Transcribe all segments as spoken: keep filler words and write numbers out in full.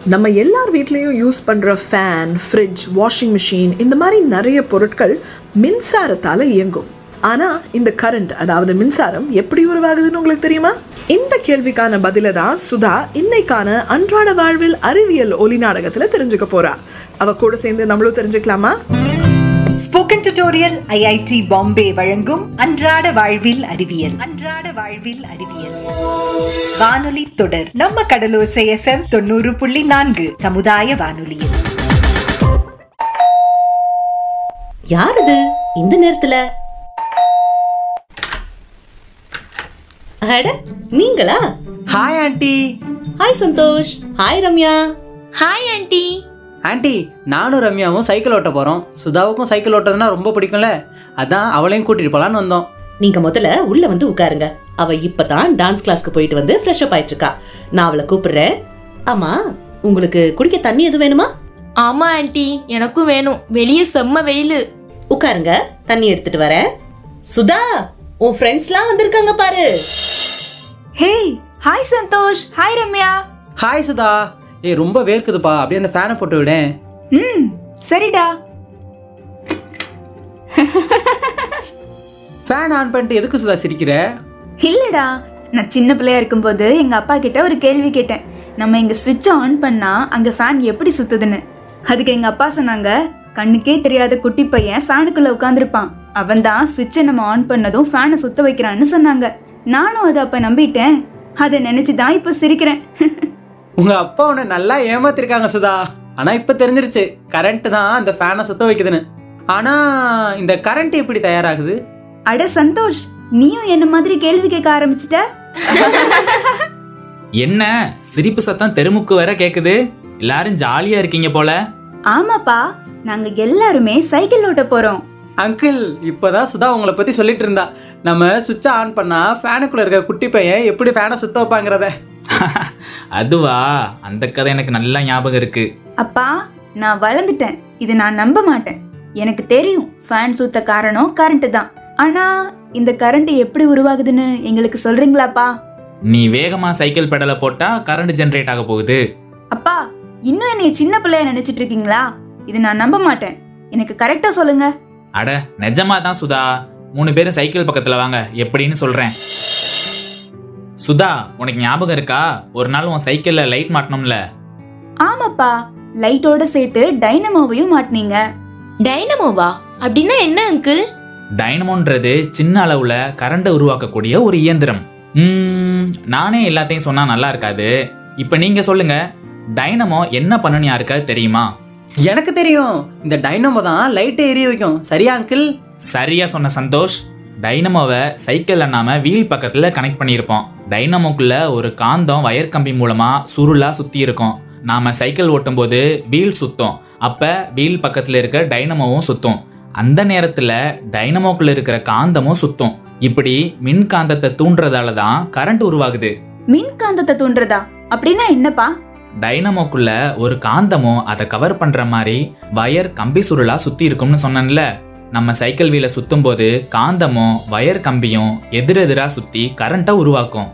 நம்ம எல்லார் வீட்லேயும் யூஸ் பண்ணுற ஃபேன், ஃப்ரிட்ஜ், வாஷிங் மிஷின் இந்த மாதிரி நிறைய பொருட்கள் மின்சாரத்தால் இயங்கும். ஆனால் இந்த கரண்ட், அதாவது மின்சாரம் எப்படி உருவாகுதுன்னு உங்களுக்கு தெரியுமா? இந்த கேள்விக்கான பதிலை தான் சுதா இன்னைக்கான அன்றாட வாழ்வில் அறிவியல் ஒலி நாடகத்தில் தெரிஞ்சுக்க போறா. அவ கூட சேர்ந்து நம்மளும் தெரிஞ்சுக்கலாமா? Spoken tutorial I I T Bombay வழங்கும் அன்றாட வாழ்வில் அறிவியல். அன்றாட வாழ்வில் அறிவியல் வானொலி தொடர் நம்ம கடலோசை எஃப் எம் தொண்ணூறு புள்ளி நான்கு சமுதாய வானொலியில். யாரது இந்த நேரத்துல? அட, நீங்களா? Hi aunty. Hi Santhosh. Hi Ramya. Hi aunty. Aunty, நானும் ரம்யாவும் சைக்கிள் ஓட்ட போகிறோம். சுதாவுக்கும் சைக்கிள் ஓட்டுறதுனா ரொம்ப பிடிக்கும்ல, அதான் அவளையும் கூட்டிகிட்டு போகலான்னு வந்தோம். நீங்க முதல்ல உள்ள வந்து உட்காருங்க. அவ இப்பதான் டான்ஸ் கிளாஸ்க்கு போயிட்டு வந்து ஃப்ரெஷ் அப் ஆயிட்டு இருக்கா. நான் அவளை கூப்பிடுறேன். ஆமா, உங்களுக்கு குடிக்க தண்ணி எதுவும் வேணுமா? ஆமா ஆண்டி, எனக்கும் வேணும். வெளியே செம்ம வெயிலு. உட்காருங்க, தண்ணி எடுத்துட்டு வரேன். சுதா, உன் ஃப்ரெண்ட்ஸ்லாம் வந்திருக்காங்க பாரு. Hey, hi Santhosh. Hi Ramya. Hi Sudha. ஏ, ரொம்ப வேர்க்குதுப்பா, அப்படியே அந்த ஃபேனை போட்டு விடேன். ம், சரிடா. ஃபேன் ஆன் பண்ணிட்டு எதுக்கு சுதா சிரிக்கிற? இல்லடா, நான் சின்ன பிள்ளையா இருக்கும்போது எங்க அப்பா கிட்ட ஒரு கேள்வி கேட்டேன். நம்ம இங்க ஸ்விட்சை ஆன் பண்ணா அங்க ஃபேன் எப்படி சுத்துதுன்னு. அதுக்கு எங்க அப்பா சொன்னாங்க, கண்ணுக்கே தெரியாத குட்டி பையன் ஃபேனுக்குள்ள உட்காந்துருப்பான், அவன் தான் ஸ்விட்சை நம்ம ஆன் பண்ணதும் ஃபேனை சுத்த வைக்கிறான்னு சொன்னாங்க. நானும் அதை அப்ப நம்பிட்டேன். அதை நினைச்சுதான் இப்ப சிரிக்கிறேன். உங்க அப்பா உன்னை நல்லா ஏமாத்திருக்காங்க சுதா. ஆனா இப்ப தெரிஞ்சிருச்சு, கரண்ட் தான் அந்த ஃபேனை சுத்த வைக்குதுன்னு. ஆனா இந்த கரண்ட் எப்படி தயாராகுது? அட சந்தோஷ், நீயும் என்ன மாதிரி கேள்வி கேட்க ஆரம்பிச்சிட்ட. என்ன சிரிப்பு சத்தம் தெருமுக்கு வர கேக்குது? எல்லாரும் ஜாலியா இருக்கீங்க போல. ஆமாப்பா, நாங்க எல்லாருமே சைக்கிள் ஓட்ட போறோம். அங்கிள், இப்பதான் சுதா உங்களை பத்தி சொல்லிட்டு இருந்தா. நம்ம சுவிட்சை ஆன் பண்ணா ஃபேனுக்குள்ள இருக்க குட்டி பையன் எப்படி ஃபேனை சுத்த வைப்பாங்கிறத. அதுவா, அந்த கதை எனக்கு நல்லா ஞாபகம் இருக்கு. அப்பா, நான் வளர்ந்துட்டேன். இது நான் நம்ப மாட்டேன். எனக்கு தெரியும் ஃபேன் சுத்த காரணம் கரண்ட் தான். ஆனா இந்த கரண்ட் எப்படி உருவாகுதுன்னு எங்களுக்கு சொல்றீங்களாப்பா? நீ வேகமா சைக்கிள் பெடலை போட்டா கரண்ட் ஜெனரேட் ஆக போகுது. அப்பா, இன்னும் என்னைய சின்ன பிள்ளைய நினைச்சிட்டு இருக்கீங்களா? இது நான் நம்ப மாட்டேன். எனக்கு கரெக்டா சொல்லுங்க. அட, நிஜமா தான் சுதா. மூணு பேரும் சைக்கிள் பக்கத்துல வாங்க, எப்படின்னு சொல்றேன். சுதா, உனக்கு ஞாபகம் இருக்கா, ஒரு நாள் உன் சைக்கிள்ல லைட் மாட்டணும்ல? ஆமாப்பா, லைட்டோட சேர்த்து டைனமோவையும் மாட்டினீங்க. டைனமோவா? அப்படின்னா என்ன அங்கிள்? டைனமோன்றது சின்ன அளவுல கரண்ட் உருவாக்கக்கூடிய ஒரு இயந்திரம். ம், நானே எல்லாத்தையும் சொன்னா நல்லா இருக்காது. இப்ப நீங்க சொல்லுங்க, டைனமோ என்ன பண்ணுன்னு யாருக்காவது தெரியுமா? எனக்கு தெரியும், இந்த டைனமோ தான் லைட்டை எரிய வைக்கும். சரியா அங்கிள்? சரியா சொன்ன சந்தோஷ். டைனமோவை சைக்கிள்ல நாம வீல் பக்கத்துல கனெக்ட் பண்ணியிருப்போம். டைனமோக்குள்ள ஒரு காந்தம் வயர் கம்பி மூலமா சுருளா சுத்தி இருக்கும். நாம சைக்கிள் ஓட்டும் போது வீல் சுத்தும், அப்ப வீல் பக்கத்துல இருக்க டைனமோவும் சுத்தும். அந்த நேரத்துல டைனமோக்குள்ள இருக்கிற காந்தமும் சுத்தும். இப்படி மின் காந்தத்தை தூண்டுறதால தான் கரண்ட் உருவாகுது. மின் காந்தத்தை தூண்டுறதா? அப்படின்னா என்னப்பா? டைனமோக்குள்ள ஒரு காந்தமும் அதை கவர் பண்ற மாதிரி வயர் கம்பி சுருளா சுத்தி இருக்கும்னு சொன்னேன்ல. நம்ம சைக்கிள் வீல சுத்தும் போது காந்தமும் வயர் கம்பியும் எதிரெதிரா சுத்தி கரண்ட உருவாக்கும்.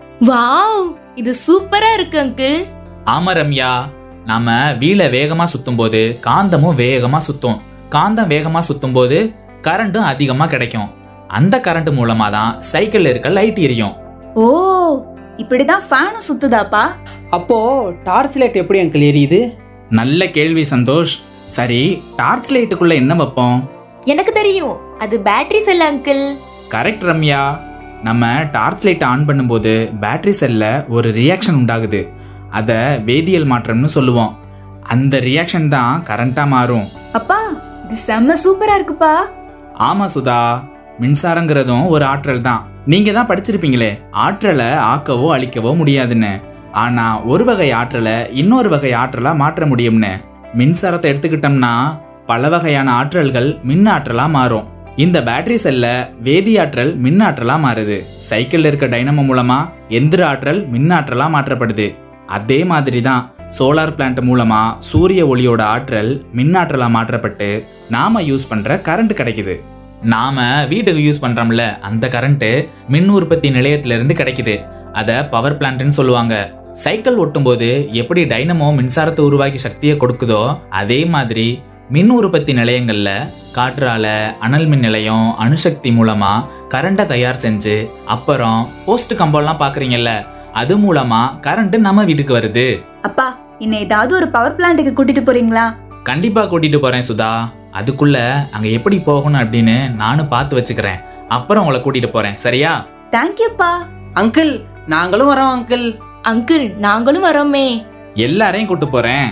வாவ், இது சூப்பரா இருக்கு அங்கிள். ஆமா ரம்யா, நாம வீல வேகமா சுத்தும் போது காந்தமும் வேகமா சுத்தும். காந்தம் வேகமா சுத்தும் போது கரண்ட்டும் அதிகமா கிடைக்கும். அந்த கரண்ட் மூலமா தான் சைக்கிள்ல இருக்க லைட் எரியும். ஓ, இப்படிதான் ஃபேனும் சுத்துதாப்பா? அப்போ டார்ச் லைட் எப்படி அங்கிள் எரியுது? நல்ல கேள்வி சந்தோஷ். சரி, டார்ச் லைட்டுக்குள்ள என்ன வைப்போம்? எனக்கு தெரியும், அது battery cell uncle. Correct Ramya. நம்ம டார்ச் லைட் ஆன் பண்ணும்போது பேட்டரி செல்ல ஒரு ரியாக்ஷன் உண்டாகுது. அதை வேதியியல் மாற்றம்னு சொல்லுவோம். அந்த ரியாக்ஷன் தான் கரண்டா மாறும். அப்பா, இது செம்ம சூப்பரா இருக்குப்பா. ஆமா சுதா, மின்சாரங்கிறதும் ஒரு ஆற்றல் தான். நீங்க தான் படிச்சிருப்பீங்களே, ஆற்றலை ஆக்கவோ அழிக்கவோ முடியாதுன்னு. ஆனா ஒரு வகை ஆற்றலை இன்னொரு வகை ஆற்றலா மாற்ற முடியும்னு. மின்சாரத்தை எடுத்துக்கிட்டோம்னா பல வகையான ஆற்றல்கள் மின் ஆற்றலா மாறும். இந்த பேட்டரி செல்ல வேதியாற்றல் மின் ஆற்றலா மாறுது. சைக்கிள்ல இருக்க டைனமோ மூலமா எந்திர ஆற்றல் மின் ஆற்றலா மாற்றப்படுது. அதே மாதிரி தான் சோலார் பிளான்ட் மூலமா சூரிய ஒளியோட ஆற்றல் மின் ஆற்றலா மாற்றப்பட்டு நாம யூஸ் பண்ற கரண்ட் கிடைக்குது. நாம வீட்டுக்கு யூஸ் பண்றோம்ல, அந்த கரண்ட் மின் உற்பத்தி நிலையத்திலிருந்து கிடைக்குது. அதை பவர் பிளான்ட்னு சொல்லுவாங்க. சைக்கிள் ஓட்டும்போது எப்படி டைனமோ மின்சாரத்தை உருவாக்கி சக்தியை கொடுக்குதோ அதே மாதிரி மின் உற்பத்தி நிலையங்கள்ல காற்றால அனல் மின் நிலையம் அணுசக்தி மூலமா கரண்ட்டை தயார் செஞ்சு அப்புறம் போஸ்ட் கம்பம்லாம் பாக்குறீங்கல்ல, அது மூலமா கரண்ட் நம்ம வீட்டுக்கு வருது. அப்பா, இன்னும் ஏதாவது ஒரு பவர் பிளான்ட்டுக்கு கூட்டிட்டு போறீங்களா? கண்டிப்பா கூட்டிட்டு போறேன் சுதா. அதுக்குள்ள அங்க எப்படி போகணும் அப்படின்னு நானும் பார்த்து வச்சுக்கிறேன். அப்புறம் உங்களை கூட்டிட்டு போறேன், சரியா? தேங்க்யூப்பா. அங்கிள் நாங்களும் வரோம் அங்கிள். அங்கிள் நாங்களும் வரோமே. எல்லாரையும் கூட்டு போறேன்.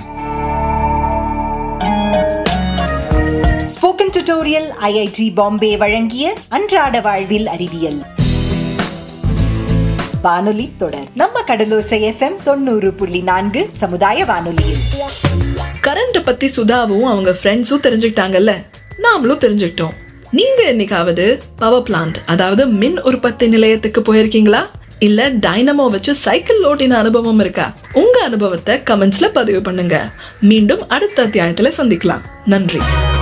ஸ்போக்கன் டியூட்டோரியல் ஐஐடி பாம்பே வழங்கிய அன்றாட வாழ்வில் அறிவியல் வானொலி தொடர் நம்ம கடலோசை எஃப்எம் தொண்ணூறு புள்ளி நான்கு சமுதாய வானொலியில். கரண்ட் பத்தி சுதாவும் அவங்க ஃப்ரெண்ட்ஸும் தெரிஞ்சுக்கிட்டாங்கல்ல, நாமளும் தெரிஞ்சுக்கிட்டோம். நீங்க என்னைக்காவது பவர் பிளான்ட் அதாவது மின் உற்பத்தி நிலையத்துக்கு போயிருக்கீங்களா? இல்ல டைனமோ வச்சு சைக்கிள் ஓட்டின அனுபவம் இருக்கா? உங்க அனுபவத்தை கமெண்ட்ஸ்ல பதிவு பண்ணுங்க. மீண்டும் அடுத்த அத்தியாயத்துல சந்திக்கலாம். நன்றி.